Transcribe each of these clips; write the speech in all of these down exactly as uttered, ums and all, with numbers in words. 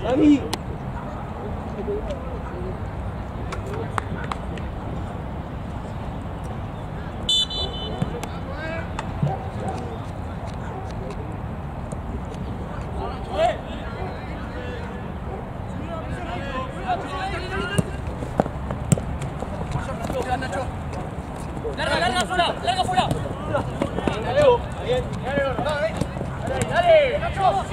Dani. Larga, larga fuera, larga fuera. Dale, dale, Nacho.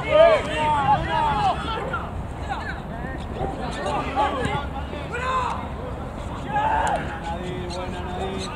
Nadir, buena Nadir.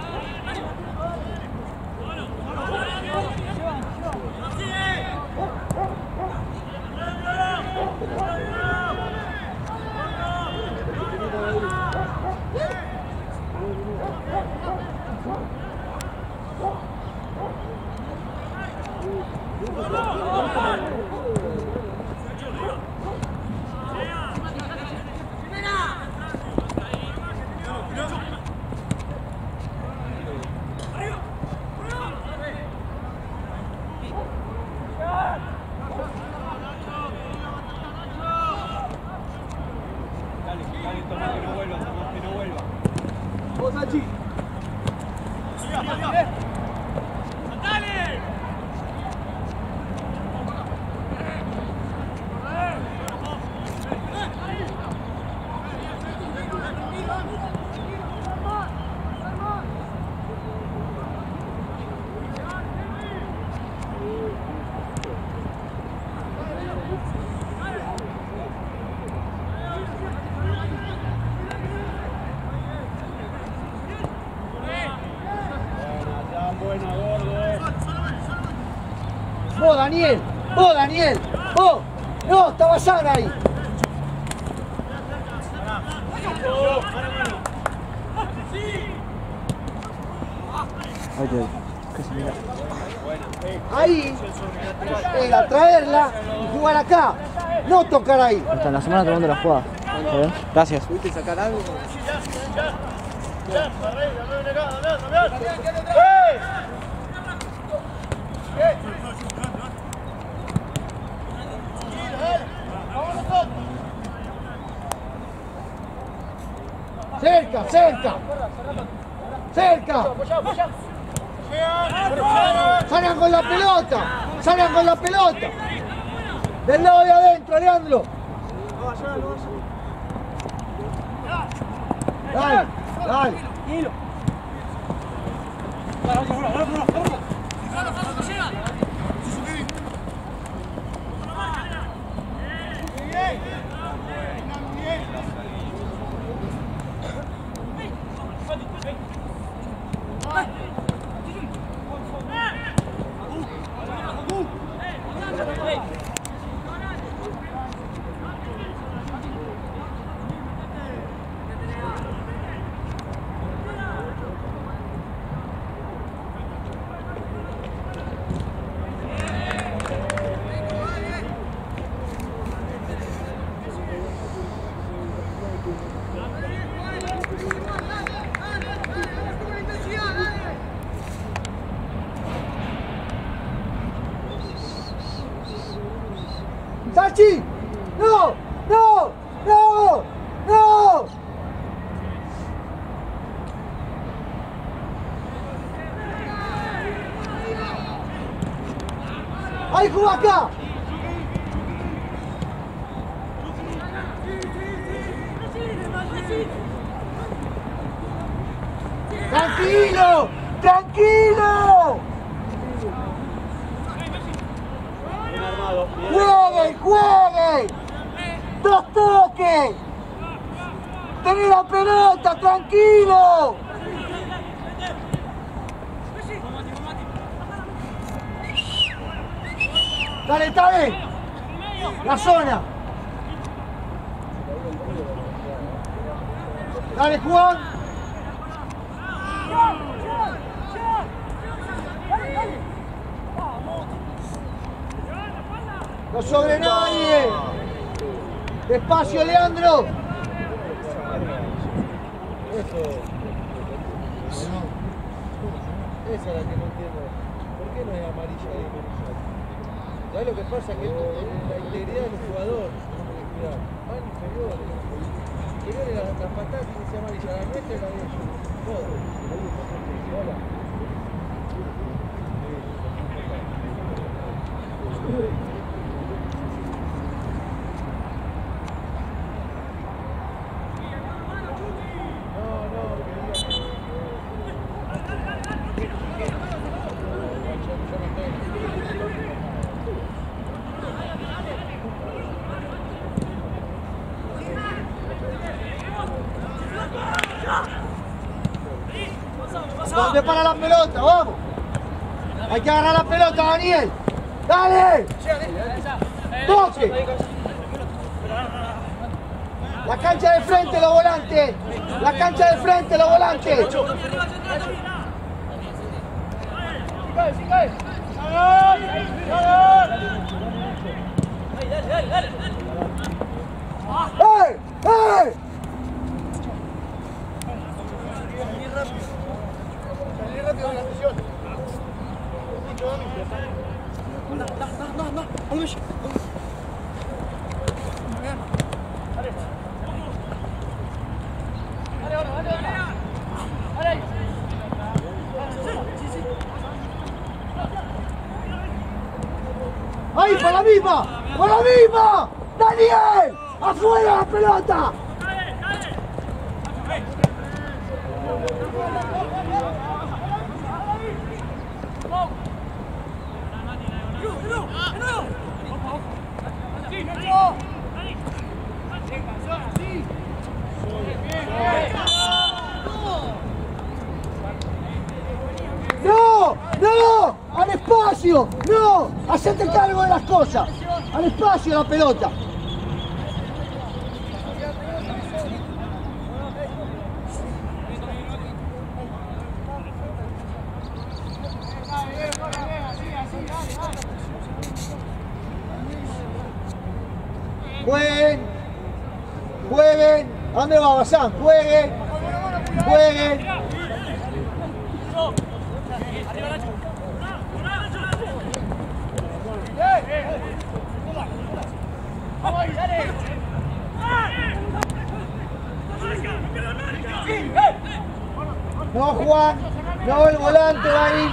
Vos, Daniel, vos, Daniel, vos, no, estaba Sara ahí. Ahí, era traerla y jugar acá, no tocar ahí. Hasta la semana tomando la jugada. ¿Está bien? Gracias. ¿Pudiste sacar algo? Cerca, cerca, cerca. Salgan con la pelota, salgan con la pelota. Del lado de adentro, Leandro. Dale, dale. ¡Sachi! ¡No! ¡No! ¡No! ¡No! ¡Ahí jugó acá! ¡Tranquilo! ¡Tranquilo! ¡Jueguen! ¡Jueguen! ¡Dos toques! ¡Tenés la pelota! ¡Tranquilo! ¡Dale, dale! ¡La zona! ¡Dale, Juan! ¡No sobre nadie! ¡Despacio, Leandro! Eso. Esa es la que no entiendo. ¿Por qué no es amarilla ahí? ¿Sabes lo que pasa? Que es la integridad del jugador. ¿Dónde para la pelota? ¡Vamos! Hay que agarrar la pelota, Daniel. ¡Dale! ¡Toque! La cancha de frente, los volantes. La cancha de frente, los volantes. ¡Eh! ¡Eh! ¡Ahí, para la misma! ¡Para la misma! ¡Daniel! ¡Afuera la pelota! ¡No! ¡No! ¡Al espacio! ¡No! ¡Hacete cargo de las cosas! ¡Al espacio la pelota! Jueguen, jueguen, ¿a dónde va Bazán? Jueguen, jueguen. No, Juan, no, el volante va ahí.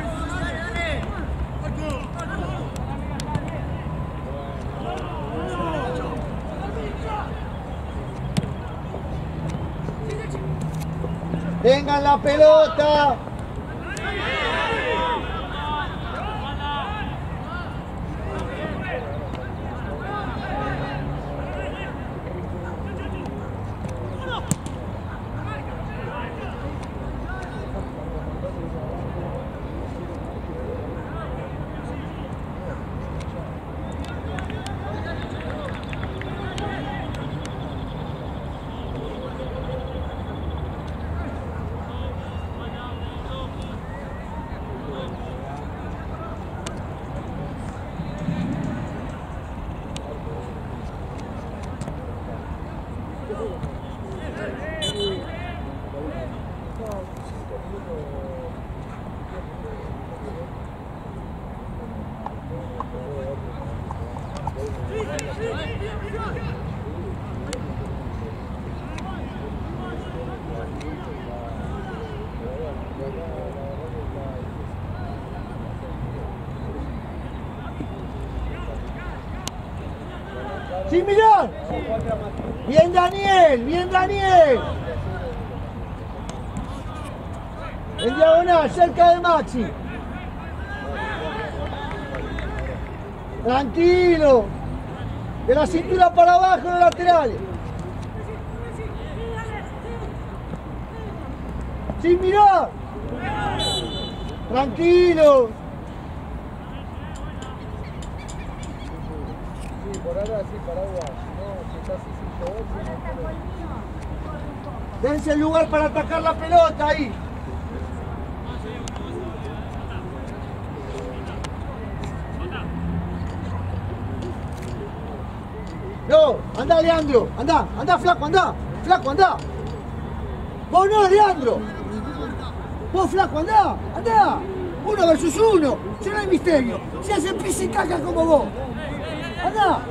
Tengan la pelota. ¡Sin mirar! ¡Bien Daniel! ¡Bien Daniel! En diagonal, cerca de Maxi. Tranquilo. De la cintura para abajo, los laterales. Sin mirar. Tranquilo. Sí, por ahora sí, paraguas. No, si está así sin llover, si no. Dense el lugar para atacar la pelota ahí. No, anda Leandro, anda, anda flaco, anda, flaco, anda. Vos no, Leandro. Vos flaco, anda, anda. Uno versus uno, si no hay misterio. Se hace pis y caca como vos. Anda.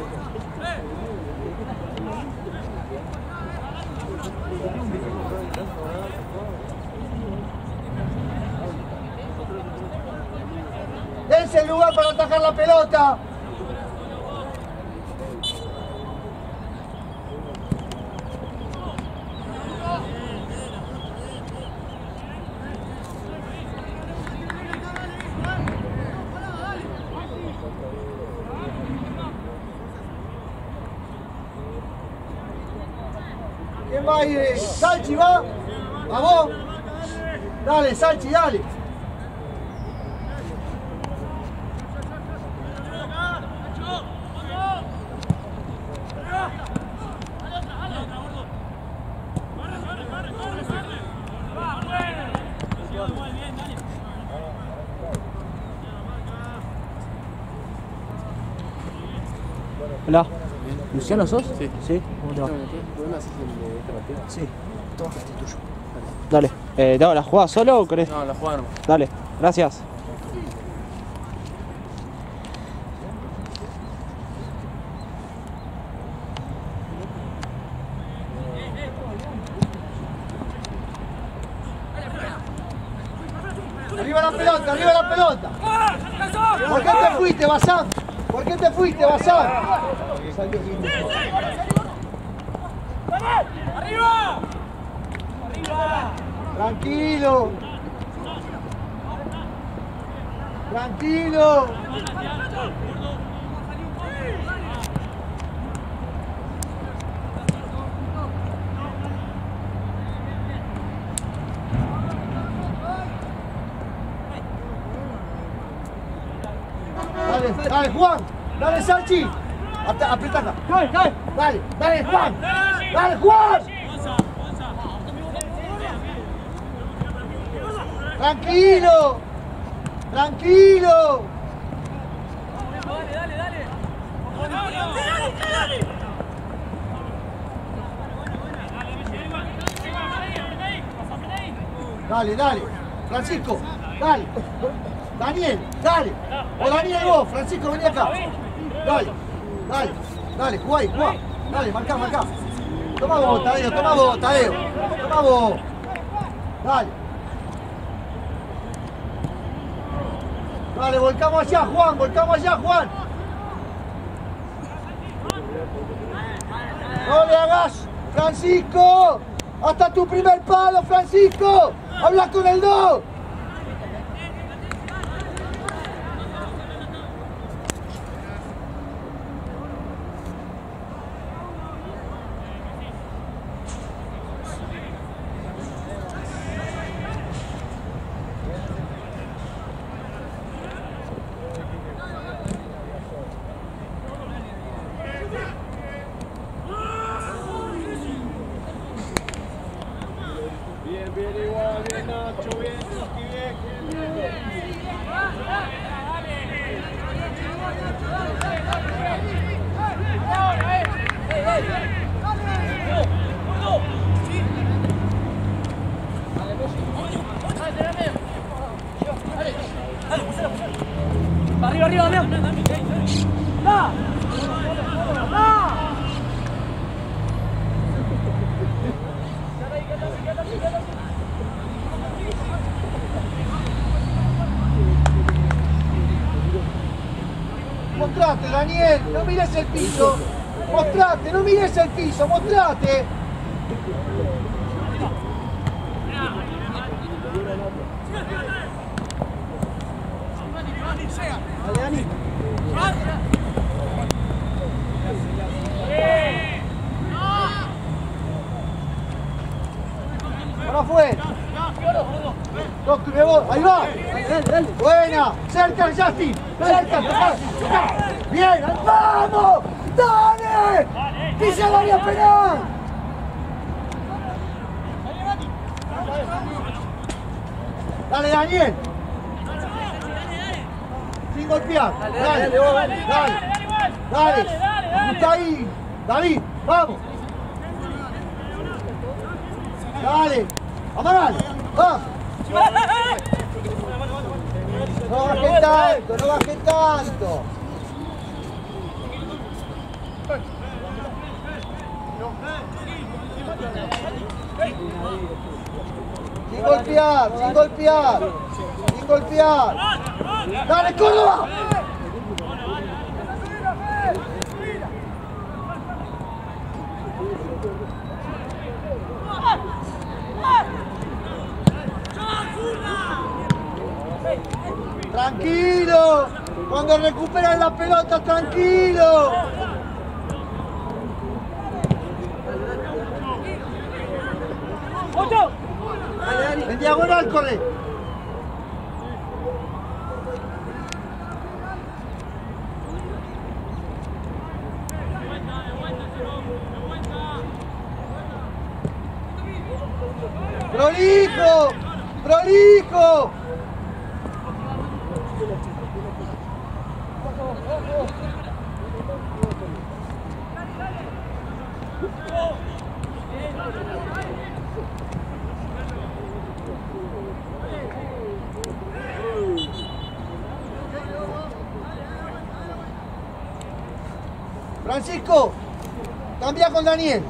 Dense el lugar para atajar la pelota. ¿Quién va a ir? ¿Salchi va? ¿Vamos? Dale, Salchi, dale. Hola. ¿Luciano sos? Sí. ¿Sí? ¿Cómo te va? ¿Podemos hacer este partido? Sí. Todo este tuyo. Dale. Eh, ¿te hago la jugada solo o querés? No, la jugada nomás. Dale. Gracias. Arriba la pelota, arriba la pelota. ¿Por qué te fuiste, Bazán? ¿Por qué te fuiste, Bazán? ¡Arriba! ¡Arriba! Tranquilo. Tranquilo. Dale, dale, Juan. Dale, Salchi. Hasta, apretata. Dale, dale, dale, dale, Juan. Dale, Juan. Tranquilo. Tranquilo. Dale, dale, dale. Dale, dale. Francisco, dale. Daniel, dale. O Daniel vos, Francisco, vení acá. Dale, dale, dale, jugá ahí, jugá. Dale, marcá, marcá. Toma vos, Tadeo, toma vos, Tadeo. Toma vos. Dale. Dale, volcamos allá, Juan, volcamos allá, Juan. No le hagas, Francisco. Hasta tu primer palo, Francisco. Habla con el dos. Bien, bien, igual, bien, Nacho, bien, Chucky, bien, bien, bien. Arriba, arriba, Damián. ¡Da! ¡Da! Mostrate, Daniel, no mires el piso. Mostrate, no mires el piso, mostrate. Dale, Dani. Para afuera. Toque, me voy. Ahí va. Buena. Cerca, Justin. Cerca, toca, toca. Bien, vamos. Dale. Pisa el área penal. Dale, Daniel. Sin golpear. Dale, dale, dale. Dale. Está ahí. David, vamos. Dale. Amagale. Vamos. No bajes tanto, no bajes tanto. Sin golpear, sin golpear. Sin golpear. ¡Dale, Córdoba! Tranquilo. Cuando recuperan la pelota, tranquilo. En diagonal, corre. Prolijo, prolijo. Francisco, cambia con Daniel.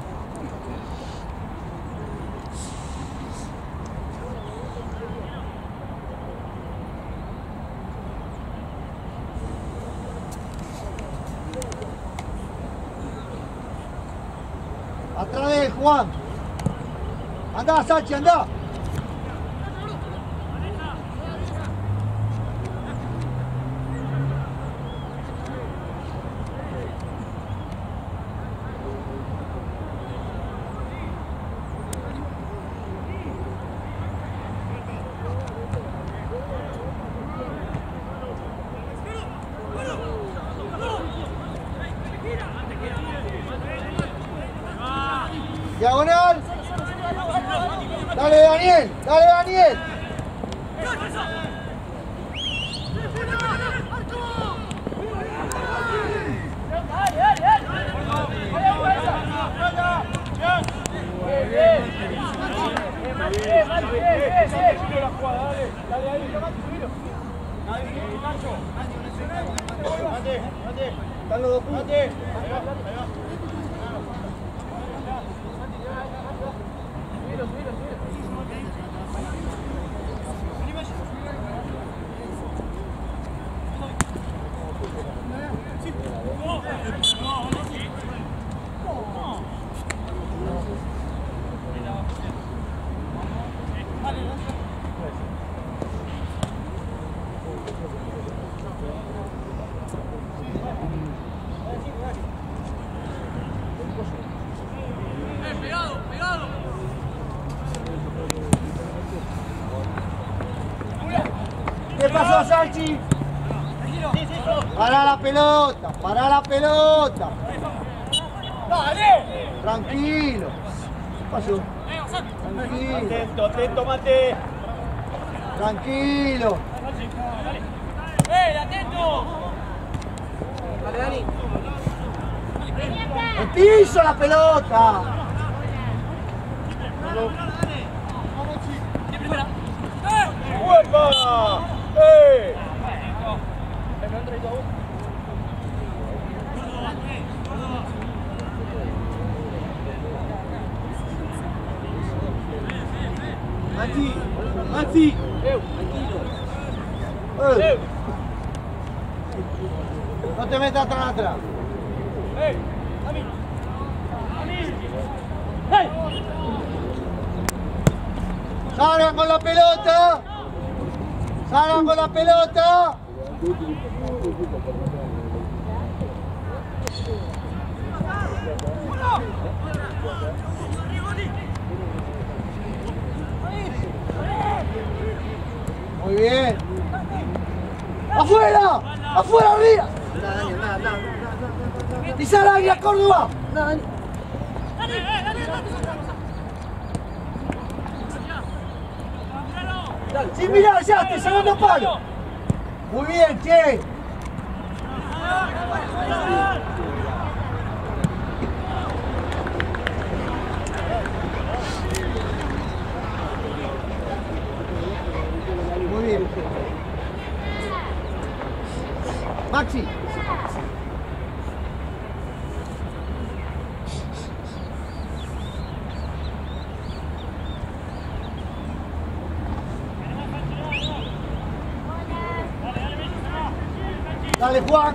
Atrás de él, Juan. Anda, Sachi, anda. Diagonal. Dale, Daniel. Dale, Daniel. Están los dos puntos. ¿Qué pasó, Salchi? Para la pelota, para la pelota. Tranquilo. ¿Qué pasó? Tranquilo. Atento, atento, Mate. Tranquilo. ¡Eh, atento! Dale, Dani. El piso, la pelota. ¡Vuelva! ¡Eh! Mati, Mati. Eh. No te metas tan atrás. ¡Eh! ¡A mí! ¡A mí! ¡Hey! Salgan con la pelota. Salgan con la pelota. Muy bien. ¡Afuera! ¡Afuera, arriba! ¡Pisa al área, Córdoba! ¡Sin mirar ya! ¡Te segundo palo! Muy bien, che. Muy bien. Maxi. Dale, Juan.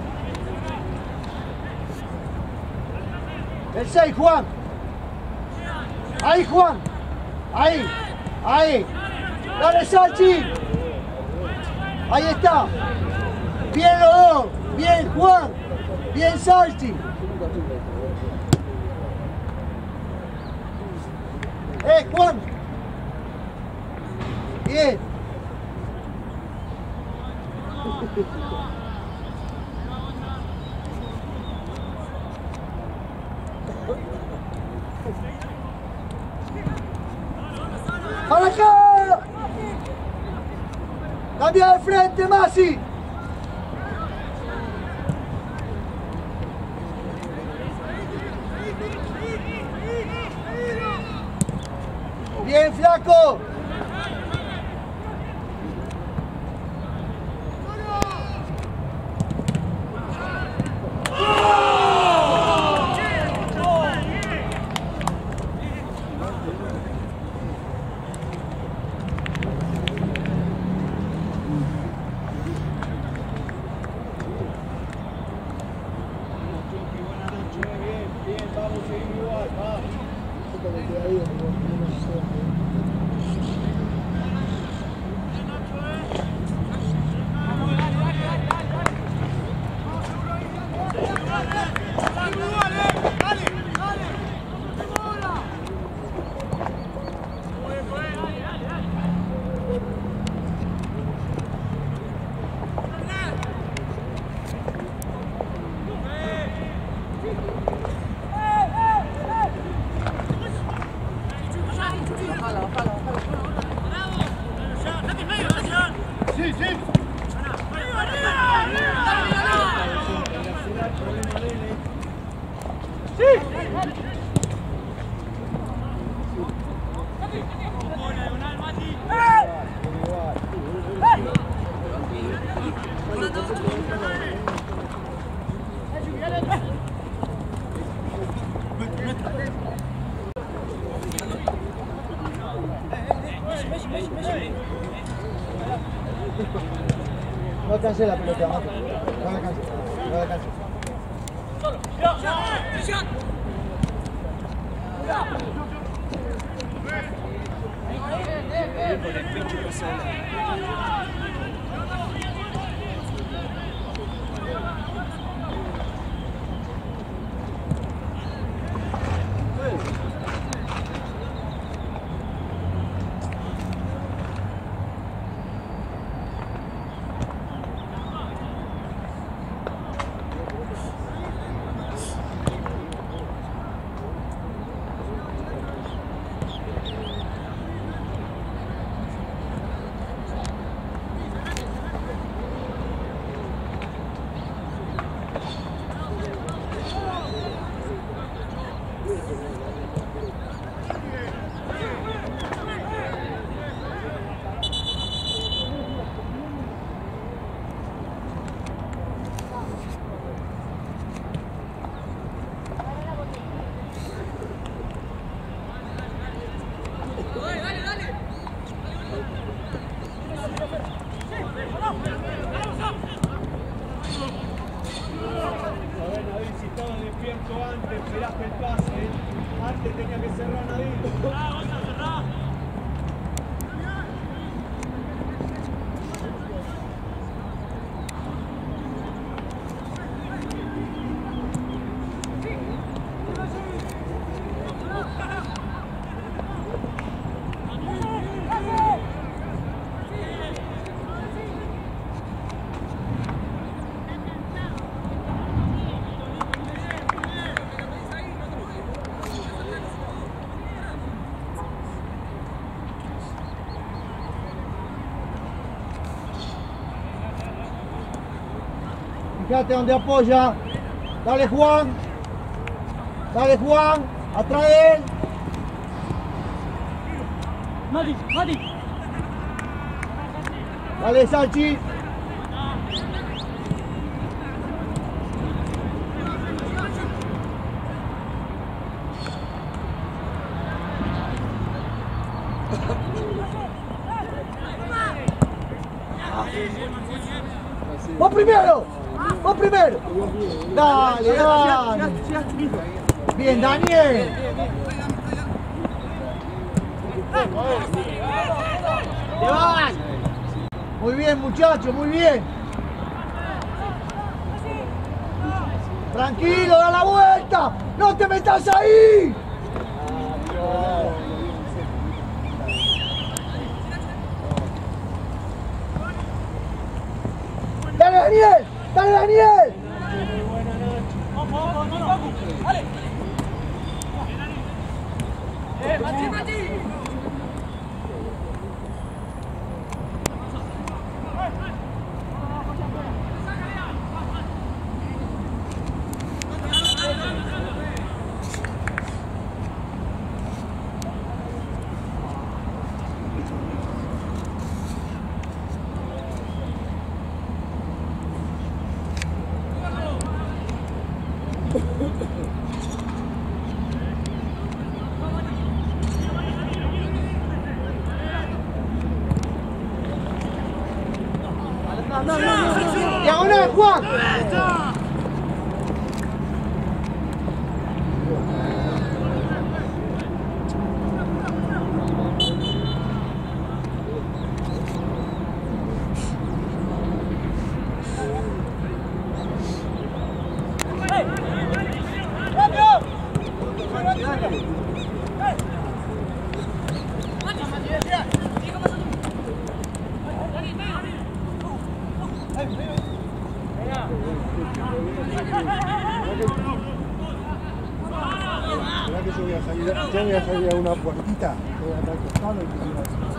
El seis, Juan. Ahí, Juan. Ahí. Ahí. Dale, Salchi. Ahí está. Bien los dos. Bien, Juan. Bien, Salchi. Eh, Juan. Bien. ¡Para acá! ¡Cambia de frente, Masi! ¡Bien, flaco! No alcancé la pelota, Mato. No la alcancé. No la alcancé. Antes, esperaste el pase, antes tenía que cerrar Nadir. ¡Ah, vas a cerrar! Fíjate donde apoya. Dale, Juan. Dale, Juan. Atrás de él. Mati, Mati. Dale, Salchi. ¡Vos primero! ¡Vos primero! Dale, dale. Bien, Daniel. Muy bien, muchachos, muy bien. Tranquilo, da la vuelta. ¡No te metas ahí! ¡Dale, Daniel! ¡Dale, Daniel! ¡Dale! ¡Eh, Mati, Mati! ¡Diagonal, Juan! ¿Verdad que yo voy a salir, yo voy a salir a una puertita? Voy a estar costado y te digo así.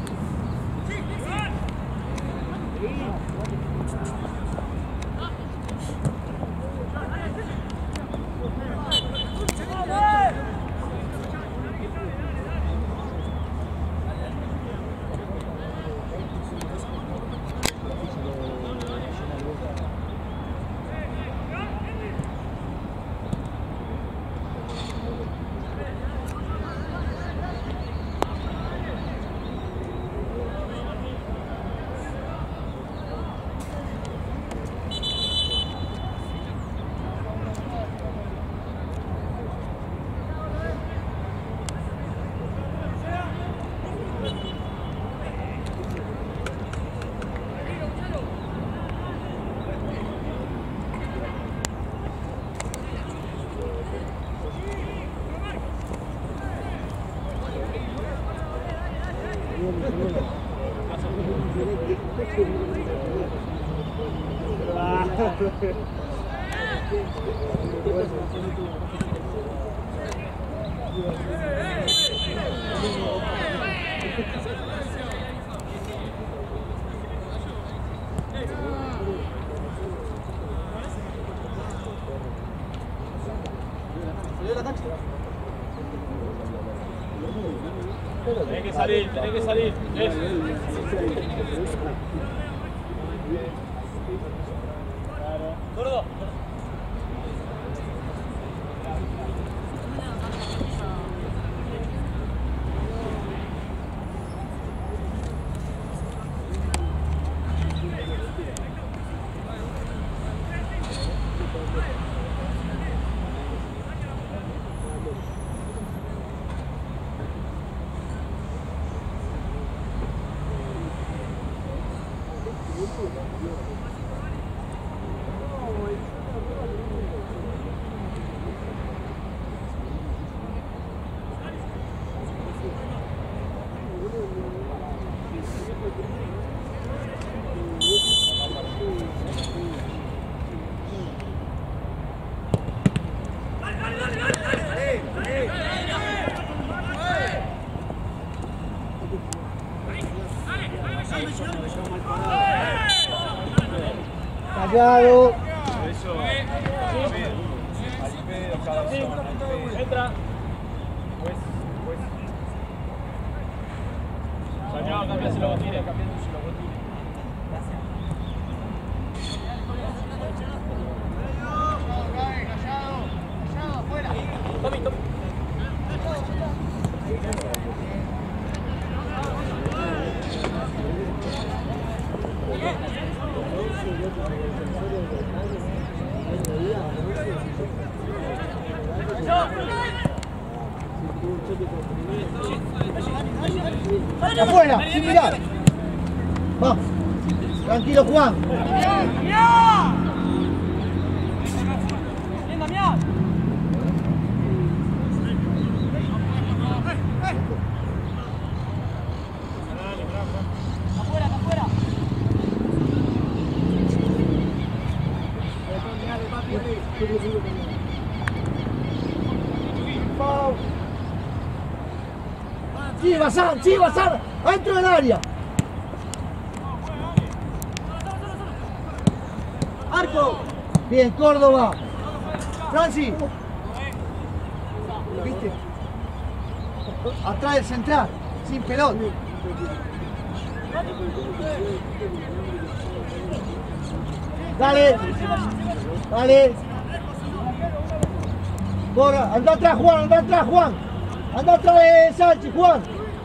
Tenés que salir, tenés que salir. Eso. Gordo. Callado. Eso. Entra. Pues, pues. Soñado, cambias el logotipo, cambias el logotipo. Tommy, Tommy. Yo Afuera, sin mirar. Vamos. Tranquilo, Juan. Bien, Damián. Afuera, afuera. Sí, Bazán, sí, Bazán, adentro del área. Arco. Bien, Córdoba. Francis. ¿Viste? Atrás del central, sin pelota. Dale. Dale. Bora, anda atrás, Juan, anda atrás, Juan. Anda atrás de Sánchez, Juan.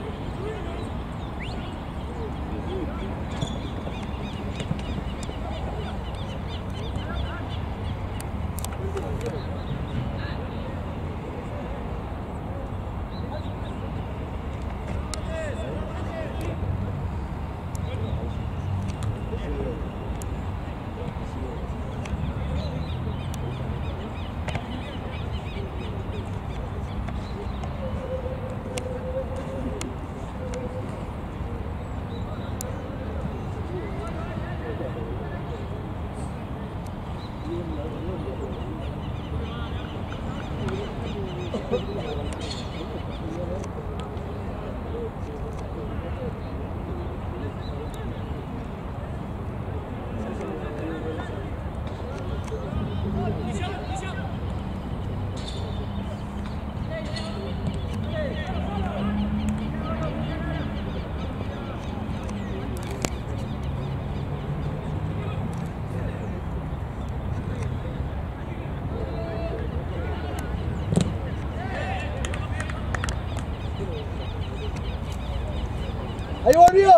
Ahí volvió.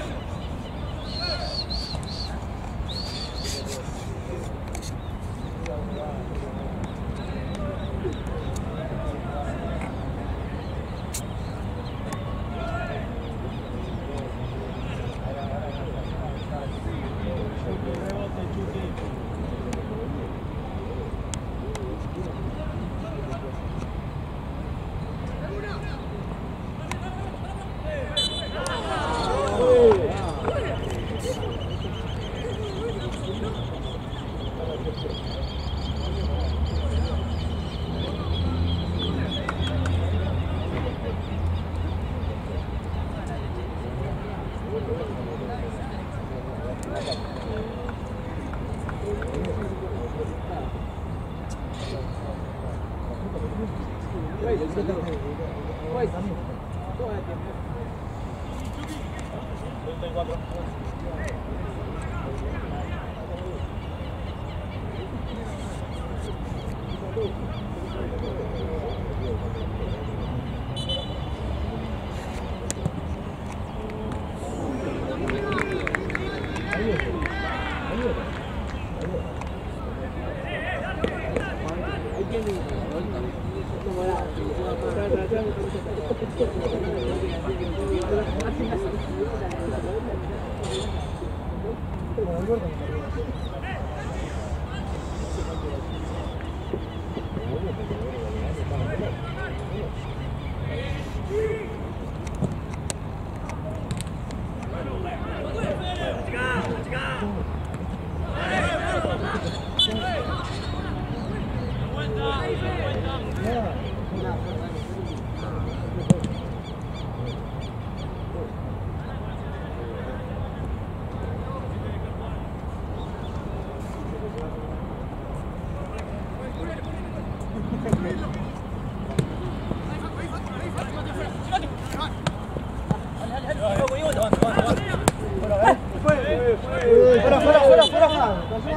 Fuera, fuera, fuera, fuera.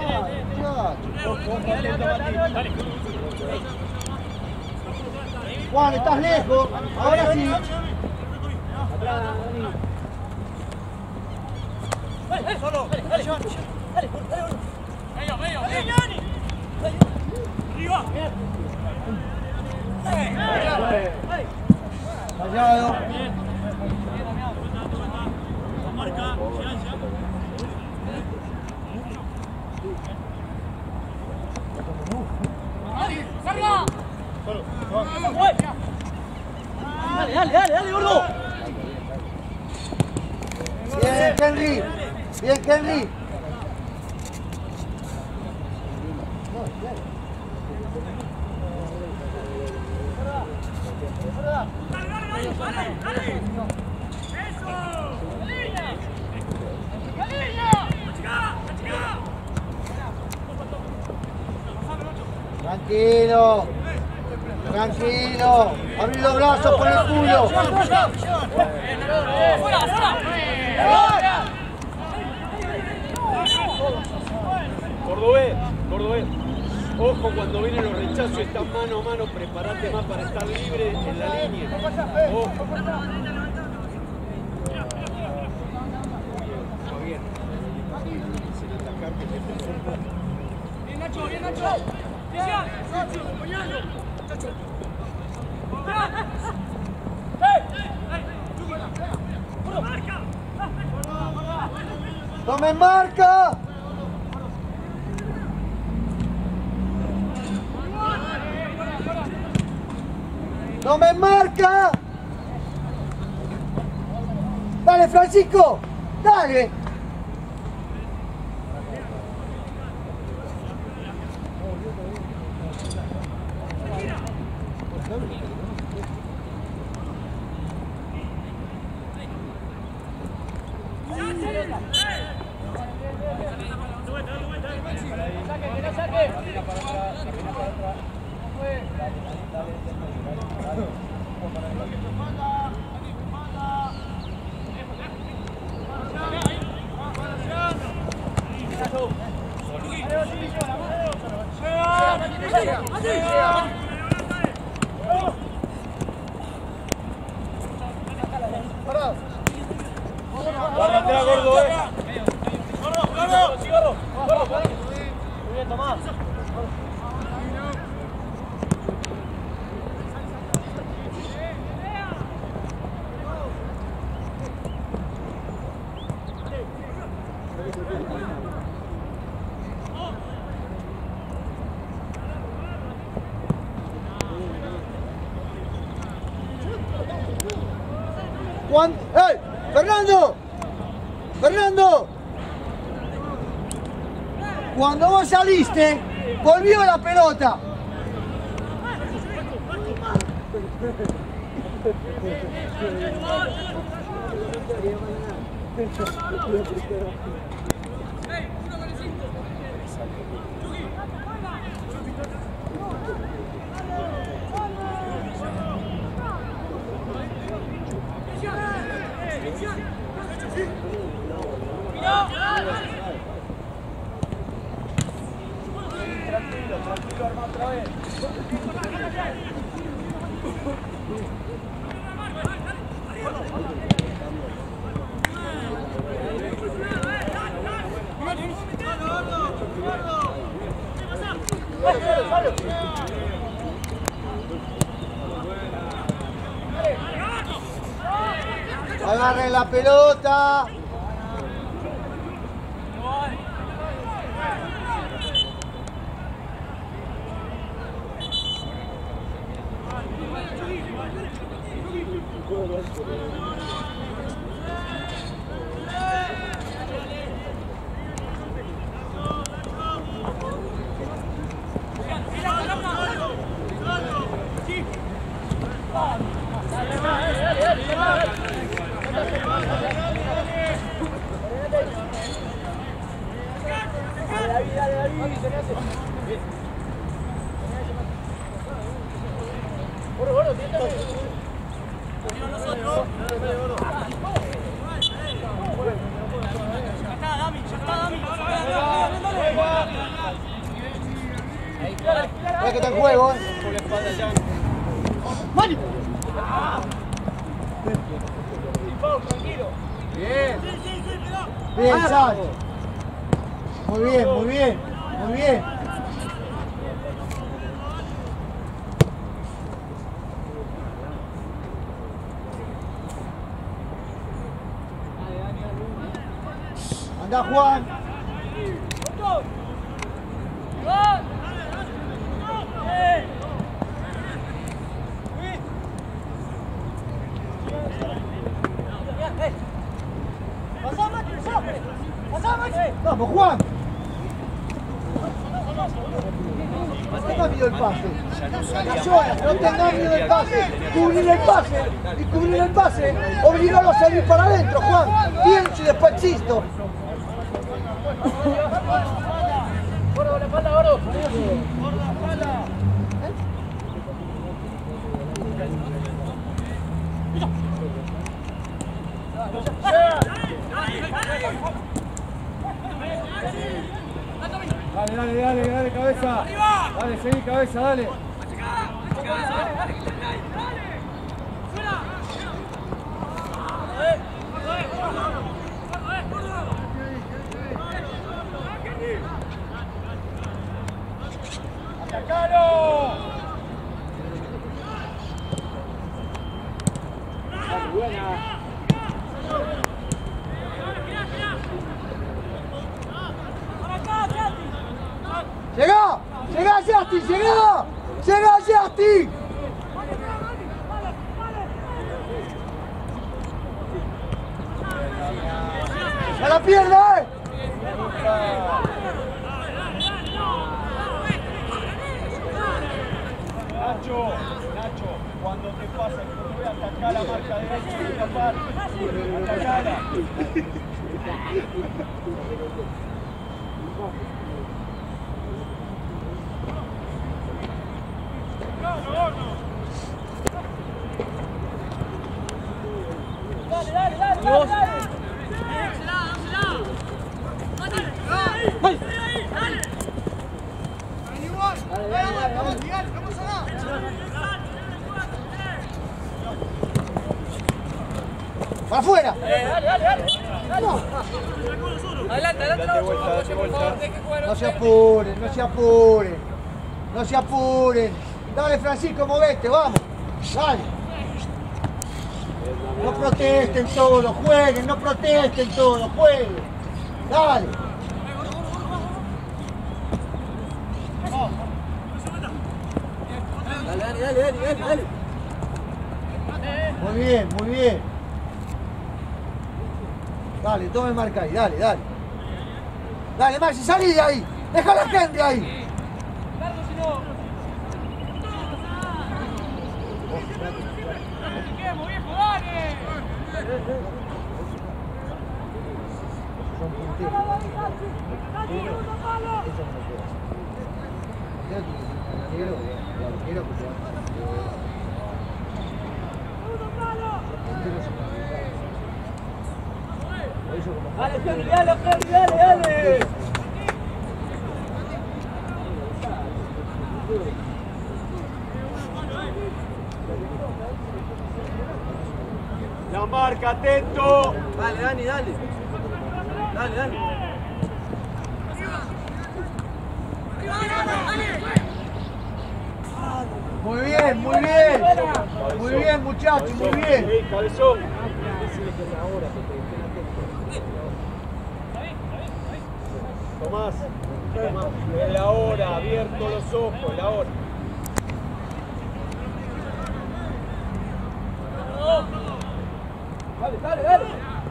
Juan, estás lejos. Ahora sí. Solo. Dale, dale, dale. Medio, medio, medio. Arriba. Cuidado. Dale, dale, dale, dale, gordo. Bien, Henry. Bien, Henry. Tranquilo. Tranquilo. Abrí los brazos por el culo. Cordobés, Cordobés. Ojo cuando vienen los rechazos, están mano a mano, prepárate más para estar libre en la línea. Ojo. Bien, Nacho, bien, Nacho. ¡Tomen marca! ¡Tomen marca! ¡Dale, Francisco! ¡Dale! Barra atrás, gordo, eh. Gordo, gordo, sí, gordo. Gordo, gordo. Muy bien, Tomás. Juan, ¡eh! ¡Fernando! ¡Fernando! Cuando vos saliste, volvió la pelota. Tranquilo, tranquilo, arma otra vez. Agarren la pelota. Mira que está en juego, eh. ¡Mani! Bien. Bien, Sal. Muy bien, muy bien, muy bien. Anda, Juan. Vamos, Juan. No tengas miedo del pase. No tengas miedo del pase. Cubrir el pase. Y cubrir el pase. Obligarlo a salir para adentro, Juan. Pienso y después existo. Gordo, la espalda, gordo. Dale, dale, dale, dale, cabeza. Dale, seguí, cabeza, dale. ¡Atacalo! Buena. ¡Llegá! ¡Llegá, Justin! ¡Llegá! ¡Llegá, Justin! ¡A la pierna, eh! Nacho, Nacho, cuando te pasa, cuando voy a atacar la marca derecha y escapar, atacala. Dale, dale, dale, dale, dale. ¡Para afuera! Eh, dale, dale, dale. No. Adelante, adelante, Date vuelta, date por favor, vuelta. deje jugar. No se apuren, no se apuren. No se apuren. Dale, Francisco, movete, vamos. Dale. No protesten todos, jueguen, no protesten todos, jueguen. Dale. Dale, dale, dale, dale, dale, dale. Muy bien, muy bien. Dale, tome marca ahí, dale, dale. Dale, Maxi, salí de ahí. Deja la gente ahí. Largo, si no. ¡Viejo, viejo, dale! Son punteros. Ellos no pueden. Creo que el arquero, el arquero que se va. Dale, Feli, dale, Feli, dale, dale. La marca, atento. Dale, Dani, dale. Dale, dale. Muy bien, muy bien. Muy bien, muchachos, muy bien. Sí, cabezón. Tomás, Tomás, es la hora, abierto los ojos, la hora. Dale, dale, dale.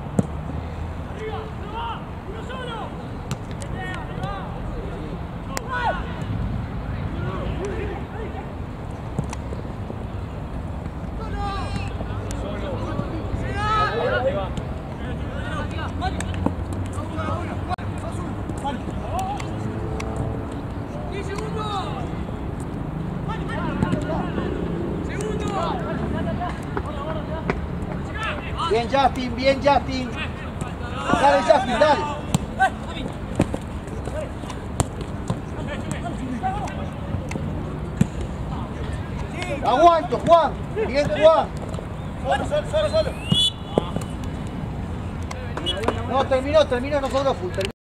Bien, Justin, bien, Justin. Dale, Justin, dale. Aguanto, Juan. Bien, Juan. Solo, solo, solo, solo. No, terminó, terminó, no cobró full. Terminó.